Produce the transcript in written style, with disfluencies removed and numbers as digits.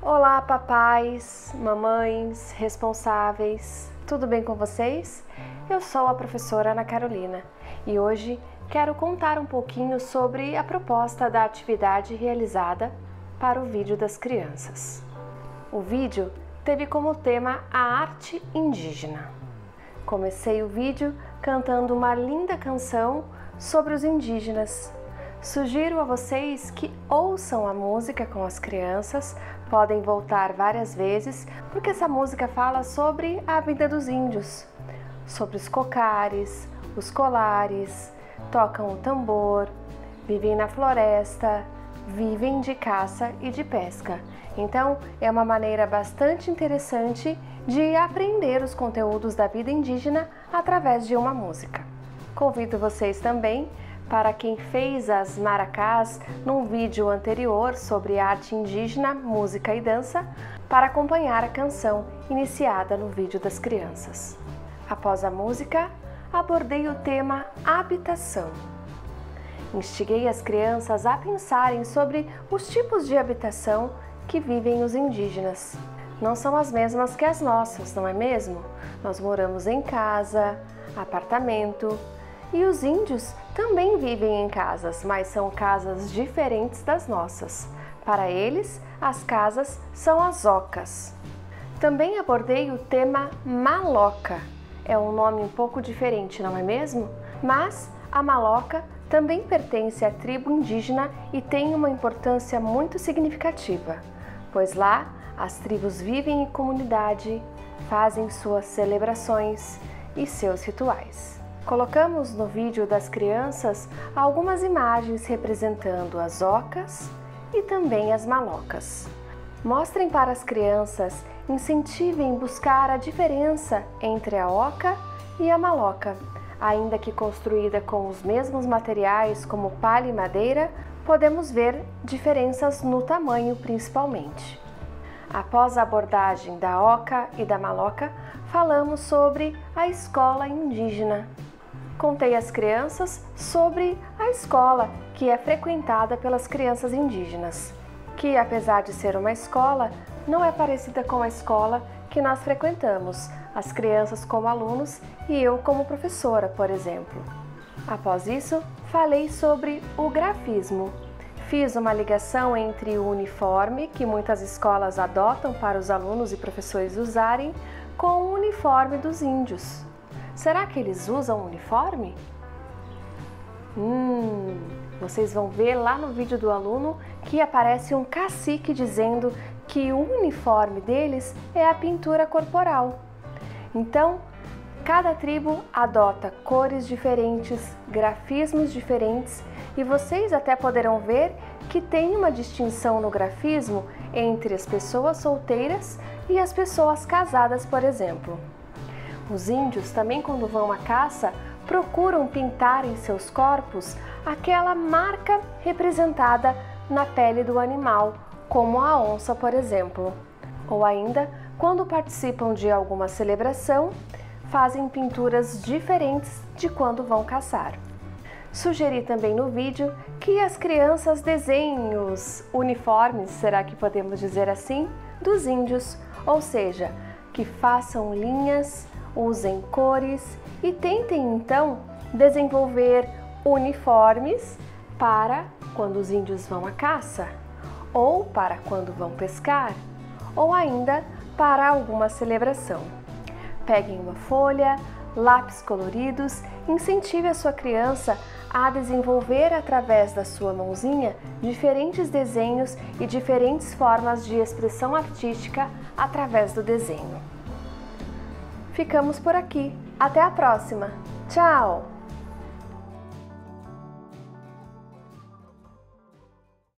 Olá, papais, mamães, responsáveis, tudo bem com vocês? Eu sou a professora Ana Carolina e hoje quero contar um pouquinho sobre a proposta da atividade realizada para o vídeo das crianças. O vídeo teve como tema a arte indígena. Comecei o vídeo cantando uma linda canção sobre os indígenas. Sugiro a vocês que ouçam a música com as crianças, podem voltar várias vezes, porque essa música fala sobre a vida dos índios, sobre os cocares, os colares, tocam o tambor, vivem na floresta, vivem de caça e de pesca. Então, é uma maneira bastante interessante de aprender os conteúdos da vida indígena através de uma música. Convido vocês também para quem fez as maracás num vídeo anterior sobre arte indígena, música e dança, para acompanhar a canção iniciada no vídeo das crianças. Após a música, abordei o tema habitação. Instiguei as crianças a pensarem sobre os tipos de habitação que vivem os indígenas. Não são as mesmas que as nossas, não é mesmo? Nós moramos em casa, apartamento, e os índios também vivem em casas, mas são casas diferentes das nossas. Para eles, as casas são as ocas. Também abordei o tema maloca. É um nome um pouco diferente, não é mesmo? Mas a maloca também pertence à tribo indígena e tem uma importância muito significativa, pois lá as tribos vivem em comunidade, fazem suas celebrações e seus rituais. Colocamos no vídeo das crianças algumas imagens representando as ocas e também as malocas. Mostrem para as crianças, incentivem buscar a diferença entre a oca e a maloca. Ainda que construída com os mesmos materiais como palha e madeira, podemos ver diferenças no tamanho principalmente. Após a abordagem da oca e da maloca, falamos sobre a escola indígena. Contei às crianças sobre a escola que é frequentada pelas crianças indígenas, que apesar de ser uma escola, não é parecida com a escola que nós frequentamos, as crianças como alunos e eu como professora, por exemplo. Após isso, falei sobre o grafismo. Fiz uma ligação entre o uniforme, que muitas escolas adotam para os alunos e professores usarem, com o uniforme dos índios. Será que eles usam uniforme? Vocês vão ver lá no vídeo do aluno que aparece um cacique dizendo que o uniforme deles é a pintura corporal. Então, cada tribo adota cores diferentes, grafismos diferentes e vocês até poderão ver que tem uma distinção no grafismo entre as pessoas solteiras e as pessoas casadas, por exemplo. Os índios também, quando vão à caça, procuram pintar em seus corpos aquela marca representada na pele do animal, como a onça, por exemplo. Ou ainda, quando participam de alguma celebração, fazem pinturas diferentes de quando vão caçar. Sugeri também no vídeo que as crianças desenhem os uniformes, será que podemos dizer assim, dos índios, ou seja, que façam linhas, usem cores e tentem então desenvolver uniformes para quando os índios vão à caça, ou para quando vão pescar, ou ainda para alguma celebração. Peguem uma folha, lápis coloridos, incentive a sua criança a desenvolver através da sua mãozinha diferentes desenhos e diferentes formas de expressão artística através do desenho. Ficamos por aqui. Até a próxima. Tchau!